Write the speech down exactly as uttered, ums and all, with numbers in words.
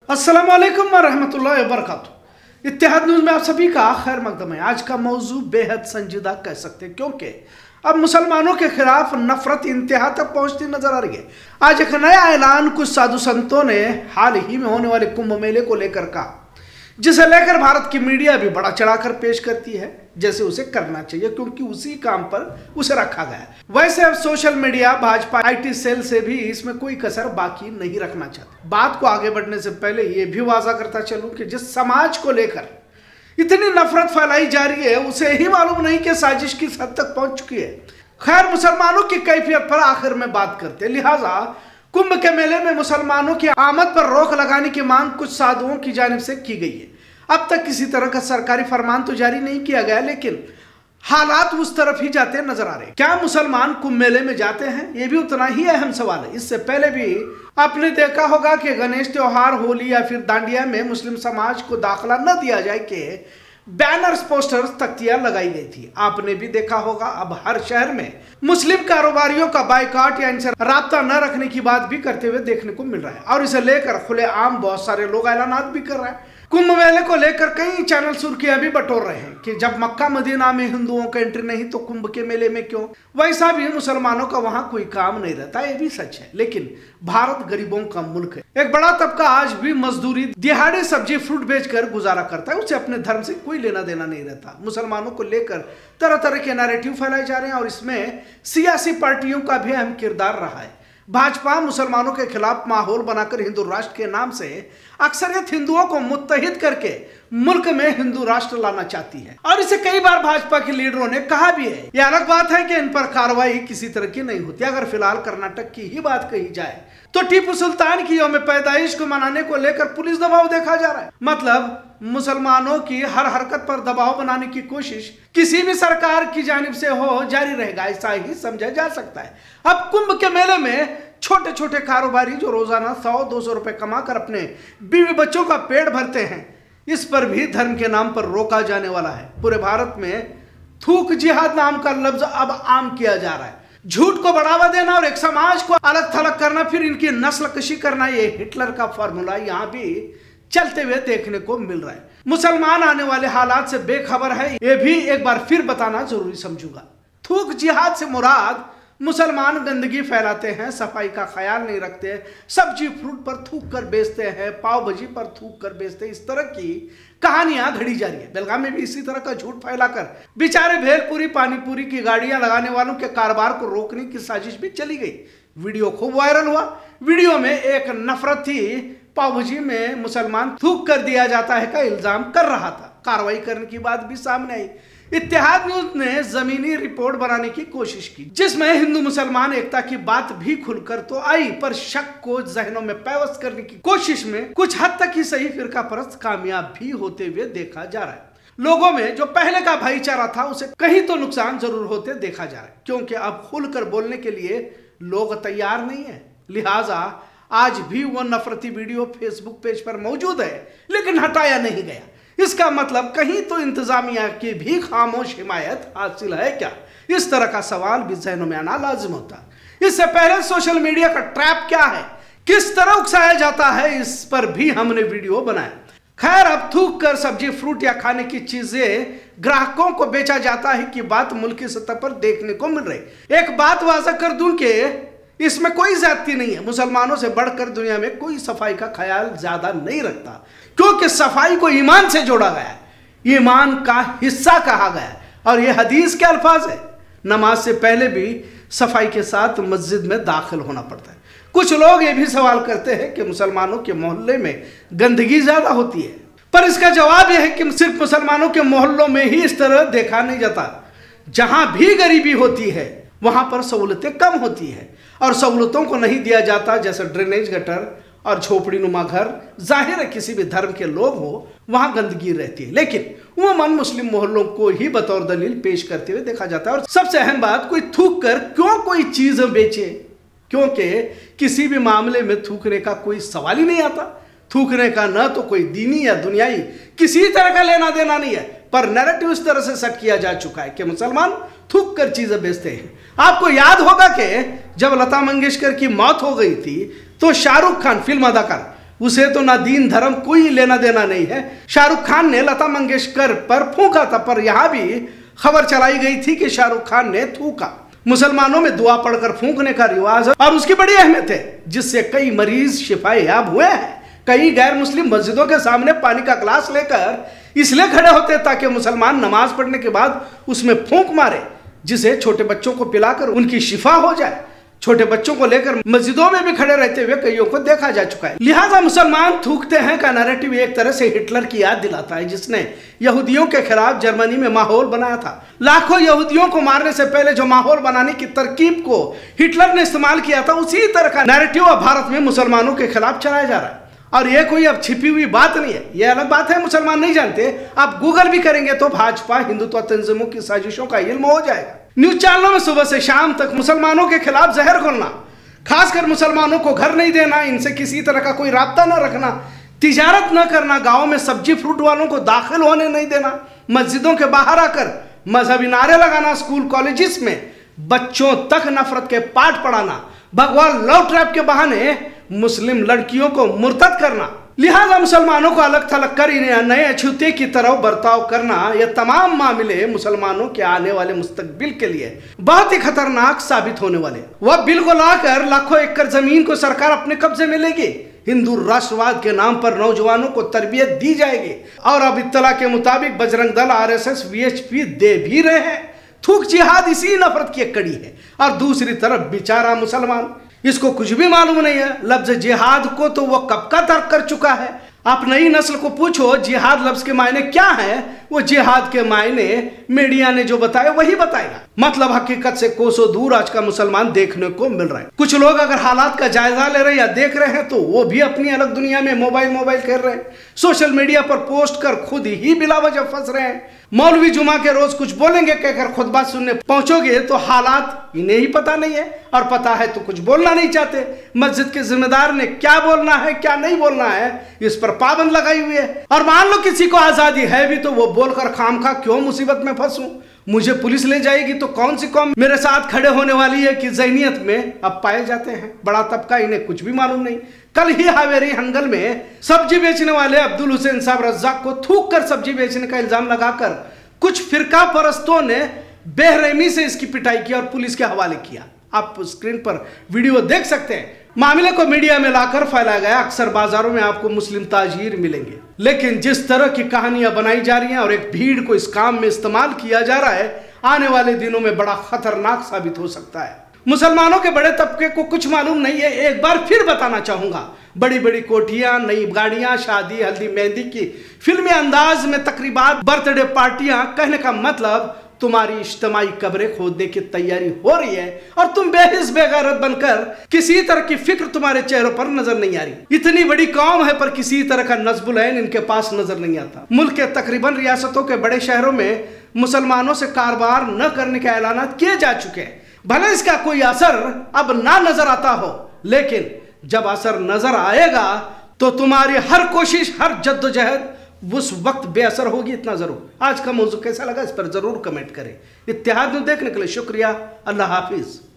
अस्सलाम वालेकुम वरहमतुल्लाहि वबरकातुहू। इत्तेहाद न्यूज़ में आप सभी का खैर मकदम है। आज का मौजू बेहद संजीदा कह सकते हैं, क्योंकि अब मुसलमानों के खिलाफ नफरत इंतहा तक पहुंचती नजर आ रही है। आज एक नया ऐलान कुछ साधु संतों ने हाल ही में होने वाले कुंभ मेले को लेकर कहा, जिसे लेकर भारत की मीडिया भी बड़ा चढ़ाकर पेश करती है, जैसे उसे करना चाहिए, क्योंकि उसी काम पर उसे रखा गया है। वैसे अब social media, Bhajpa, IT cell से भी इसमें कोई कसर बाकी नहीं रखना चाहते। बात को आगे बढ़ने से पहले ये भी वाजा करता चलूं कि जिस समाज को लेकर इतनी नफरत फैलाई जा रही है, उसे ही मालूम नहीं कि साजिश किस हद तक पहुंच चुकी है। खैर, मुसलमानों की कैफियत पर आखिर में बात करते, लिहाजा कुंभ के मेले में मुसलमानों की आमद पर रोक लगाने की मांग कुछ साधुओं की जानिब से की गई है। अब तक किसी तरह का सरकारी फरमान तो जारी नहीं किया गया, लेकिन हालात उस तरफ ही जाते नजर आ रहे हैं। क्या मुसलमान कुंभ मेले में जाते हैं? ये भी उतना ही अहम सवाल है। इससे पहले भी आपने देखा होगा कि गणेश त्योहार, होली या फिर दांडिया में मुस्लिम समाज को दाखिला न दिया जाए कि बैनर्स, पोस्टर्स, तख्तियां लगाई गई थी। आपने भी देखा होगा अब हर शहर में मुस्लिम कारोबारियों का बाइकाट या इनसे राब्ता न रखने की बात भी करते हुए देखने को मिल रहा है, और इसे लेकर खुलेआम बहुत सारे लोग ऐलानात भी कर रहे हैं। कुंभ मेले को लेकर कई चैनल सुर्खियां भी बटोर रहे हैं कि जब मक्का मदीना में हिंदुओं का एंट्री नहीं तो कुंभ के मेले में क्यों? वैसा भी मुसलमानों का वहां कोई काम नहीं रहता, ये भी सच है। लेकिन भारत गरीबों का मुल्क है। एक बड़ा तबका आज भी मजदूरी, दिहाड़ी, सब्जी, फ्रूट बेचकर गुजारा करता है। उसे अपने धर्म से कोई लेना देना नहीं रहता। मुसलमानों को लेकर तरह तरह के नैरेटिव फैलाए जा रहे हैं, और इसमें सियासी पार्टियों का भी अहम किरदार रहा है। भाजपा मुसलमानों के खिलाफ माहौल बनाकर हिंदू राष्ट्र के नाम से अक्सरियत हिंदुओं को मुत्तहिद करके मुल्क में हिंदू राष्ट्र लाना चाहती है, और इसे कई बार भाजपा के लीडरों ने कहा भी है। यह अलग बात है कि इन पर कार्रवाई किसी तरह की नहीं होती। अगर फिलहाल कर्नाटक की ही बात कही जाए तो टीपू सुल्तान की यौम पैदाइश को मनाने को लेकर पुलिस दबाव देखा जा रहा है। मतलब मुसलमानों की हर हरकत पर दबाव बनाने की कोशिश किसी भी सरकार की जानिब से हो जारी रहेगा, ऐसा ही समझा जा सकता है। अब कुंभ के मेले में छोटे छोटे कारोबारी जो रोजाना सौ दो सौ रुपए कमाकर अपने बीवी बच्चों का पेट भरते हैं, इस पर भी धर्म के नाम पर रोका जाने वाला है। पूरे भारत में थूक जिहाद नाम का लफ्ज अब आम किया जा रहा है। झूठ को बढ़ावा देना और एक समाज को अलग थलग करना, फिर इनकी नस्ल कशी करना, ये हिटलर का फॉर्मूला यहां भी चलते हुए देखने को मिल रहा है। मुसलमान आने वाले हालात से बेखबर है, ये भी एक बार फिर बताना जरूरी समझूंगा। थूक जिहाद से मुराद मुसलमान गंदगी फैलाते हैं, सफाई का ख्याल नहीं रखते, सब्जी फ्रूट पर थूक कर बेचते हैं, पाव भाजी पर थूक कर बेचते हैं। इस तरह की कहानियां घड़ी जा रही है। बेलगाम में भी इसी तरह का झूठ फैलाकर बेचारे भेलपुरी, पानीपुरी की गाड़ियां लगाने वालों के कारोबार को रोकने की साजिश भी चली गई। वीडियो खूब वायरल हुआ। वीडियो में एक नफरत थी, पाव भाजी में मुसलमान थूक कर दिया जाता है का इल्जाम कर रहा था। कार्रवाई करने की बात भी सामने आई। इत्तेहाद न्यूज ने जमीनी रिपोर्ट बनाने की कोशिश की, जिसमें हिंदू मुसलमान एकता की बात भी खुलकर तो आई, पर शक को जहनों में पैवस्त करने की कोशिश में कुछ हद तक ही सही फिरका परस्त कामयाब भी होते हुए देखा जा रहा है। लोगों में जो पहले का भाईचारा था, उसे कहीं तो नुकसान जरूर होते देखा जा रहा है, क्योंकि अब खुलकर बोलने के लिए लोग तैयार नहीं है। लिहाजा आज भी वो नफरती वीडियो फेसबुक पेज पर मौजूद है, लेकिन हटाया नहीं गया। इसका मतलब कहीं तो इंतजामिया की भी खामोश हिमायत हासिल है क्या? इस तरह का सवाल भी जहनों में आना लाजिम होता। इससे पहले सोशल मीडिया का ट्रैप क्या है, किस तरह उकसाया जाता है, इस पर भी हमने वीडियो बनाया। खैर, अब थूक कर सब्जी, फ्रूट या खाने की चीजें ग्राहकों को बेचा जाता है कि बात मुल्की सतह पर देखने को मिल रही। एक बात वाज़ा कर दूं कि इसमें कोई ज्यादती नहीं है। मुसलमानों से बढ़कर दुनिया में कोई सफाई का ख्याल ज्यादा नहीं रखता, क्योंकि सफाई को ईमान से जोड़ा गया है, ईमान का हिस्सा कहा गया है, और यह हदीस के अल्फाज है। नमाज से पहले भी सफाई के साथ मस्जिद में दाखिल होना पड़ता है। कुछ लोग ये भी सवाल करते हैं कि मुसलमानों के मोहल्ले में गंदगी ज्यादा होती है, पर इसका जवाब यह है कि सिर्फ मुसलमानों के मोहल्लों में ही इस तरह देखा नहीं जाता। जहां भी गरीबी होती है वहां पर सहूलतें कम होती है, और सहूलतों को नहीं दिया जाता, जैसे ड्रेनेज, गटर और झोपड़ी नुमा घर। जाहिर है किसी भी धर्म के लोग हो वहां गंदगी रहती है, लेकिन उमूमन मुस्लिम मोहल्लों को ही बतौर दलील पेश करते हुए देखा जाता है। और सबसे अहम बात, कोई थूक कर क्यों कोई चीज बेचे? क्योंकि किसी भी मामले में थूकने का कोई सवाल ही नहीं आता। थूकने का न तो कोई दीनी या दुनियाई किसी तरह का लेना देना नहीं है, पर नैरेटिव इस तरह से सेट किया जा चुका है कि मुसलमान थूक कर चीजें बेचते हैं। आपको याद होगा कि जब लता मंगेशकर की मौत हो गई थी तो शाहरुख खान, फिल्म अदाकार, उसे तो ना दीन धर्म कोई लेना देना नहीं है। शाहरुख खान ने लता मंगेशकर पर फूंका था, पर यहां भी खबर चलाई गई थी कि शाहरुख खान ने थूका। मुसलमानों में दुआ पढ़कर फूंकने का रिवाज है और उसकी बड़ी अहमियत है, जिससे कई मरीज शिफायाब हुए हैं। कई गैर मुस्लिम मस्जिदों के सामने पानी का ग्लास लेकर इसलिए खड़े होते ताकि मुसलमान नमाज पढ़ने के बाद उसमें फूंक मारे, जिसे छोटे बच्चों को पिलाकर उनकी शिफा हो जाए। छोटे बच्चों को लेकर मस्जिदों में भी खड़े रहते हुए कईयों को देखा जा चुका है। लिहाजा मुसलमान थूकते हैं का नैरेटिव एक तरह से हिटलर की याद दिलाता है, जिसने यहूदियों के खिलाफ जर्मनी में माहौल बनाया था। लाखों यहूदियों को मारने से पहले जो माहौल बनाने की तरकीब को हिटलर ने इस्तेमाल किया था, उसी तरह का नैरेटिव अब भारत में मुसलमानों के खिलाफ चलाया जा रहा है। और यह कोई अब छिपी हुई बात नहीं है, यह अलग बात है मुसलमान नहीं जानते। आप गूगल भी करेंगे तो भाजपा हिंदुत्व तंजीमों की साजिशों का इल्म हो जाएगा। न्यूज चैनलों में सुबह से शाम तक मुसलमानों के खिलाफ जहर घोलना, खासकर मुसलमानों को घर नहीं देना, इनसे किसी तरह का कोई राब्ता न रखना, तिजारत न करना, गाँव में सब्जी फ्रूट वालों को दाखिल होने नहीं देना, मस्जिदों के बाहर आकर मजहबी नारे लगाना, स्कूल कॉलेजेस में बच्चों तक नफरत के पाठ पढ़ाना, भगवान लव ट्रैप के बहाने मुस्लिम लड़कियों को मुर्तद करना, लिहाजा मुसलमानों को अलग थलग कर इन्हें नए अछूते की तरह बर्ताव करना, यह तमाम मामले मुसलमानों के आने वाले मुस्तकबिल के लिए बहुत ही खतरनाक साबित होने वाले। वह बिल को लाकर लाखों एकड़ जमीन को सरकार अपने कब्जे में लेगी, हिंदू राष्ट्रवाद के नाम पर नौजवानों को तरबियत दी जाएगी और अब इत्तला के मुताबिक बजरंग दल, आरएसएस, वीएचपी दे भी रहे हैं। थूक जिहाद इसी नफरत की एक कड़ी है और दूसरी तरफ बेचारा मुसलमान, इसको कुछ भी मालूम नहीं है। लफ्ज जिहाद को तो वह कब का तर्क कर चुका है। आप नई नस्ल को पूछो जिहाद लफ्ज के मायने क्या है, वो जिहाद के मायने मीडिया ने जो बताया वही बताएगा। मतलब हकीकत से कोसों दूर आज का मुसलमान देखने को मिल रहा है। कुछ लोग अगर हालात का जायजा ले रहे हैं या देख रहे हैं तो वो भी अपनी अलग दुनिया में मोबाइल मोबाइल कर रहे हैं, सोशल मीडिया पर पोस्ट कर खुद ही बिला वजह फंस रहे हैं। मौलवी जुमा के रोज कुछ बोलेंगे कहकर खुतबा सुनने पहुंचोगे तो हालात इन्हें ही पता नहीं है, और पता है तो कुछ बोलना नहीं चाहते। मस्जिद के जिम्मेदार ने क्या बोलना है क्या नहीं बोलना है इस पर पाबंद लगाई हुई है। और मान लो किसी को आजादी है भी तो वो बोलकर खामखा क्यों मुसीबत में फंसूं, मुझे पुलिस ले जाएगी तो कौन सी कौम मेरे साथ खड़े होने वाली है कि ज़हनियत में अब पाए जाते हैं। बड़ा तबका, इन्हें कुछ भी मालूम नहीं। कल ही हावेरी हंगल में सब्जी बेचने वाले अब्दुल हुसैन साहब रज्जाक को थूक कर सब्जी बेचने का इल्जाम लगाकर कुछ फिरका परस्तों ने बेरहमी से इसकी पिटाई की और पुलिस के हवाले किया। आप स्क्रीन पर वीडियो देख सकते हैं। मामले को मीडिया में लाकर फैलाया गया। अक्सर बाजारों में आपको मुस्लिम ताजीर मिलेंगे, लेकिन जिस तरह की कहानियां बनाई जा रही हैं और एक भीड़ को इस काम में इस्तेमाल किया जा रहा है, आने वाले दिनों में बड़ा खतरनाक साबित हो सकता है। मुसलमानों के बड़े तबके को कुछ मालूम नहीं है। एक बार फिर बताना चाहूंगा, बड़ी बड़ी कोठियां, नई गाड़ियां, शादी, हल्दी, मेहंदी की फिल्मी अंदाज में तकरीबात, बर्थडे पार्टियां, कहने का मतलब तुम्हारी इज्तिमाई कब्रें खोदने की तैयारी हो रही है और तुम बेहिस बेगैरत बनकर किसी तरह की फिक्र तुम्हारे चेहरों पर नजर नहीं आ रही। इतनी बड़ी कौम है पर किसी तरह का नज़्बुल ऐन इनके पास नजर नहीं आता। मुल्क के तकरीबन रियासतों के बड़े शहरों में मुसलमानों से कारोबार न करने के ऐलान किए जा चुके हैं। भले इसका कोई असर अब ना नजर आता हो, लेकिन जब असर नजर आएगा तो तुम्हारी हर कोशिश, हर जद्दोजहद उस वक्त बेअसर होगी, इतना जरूर। आज का मौजू कैसा लगा इस पर जरूर कमेंट करें। इत्तेहाद न्यूज़ देखने के लिए शुक्रिया। अल्लाह हाफिज।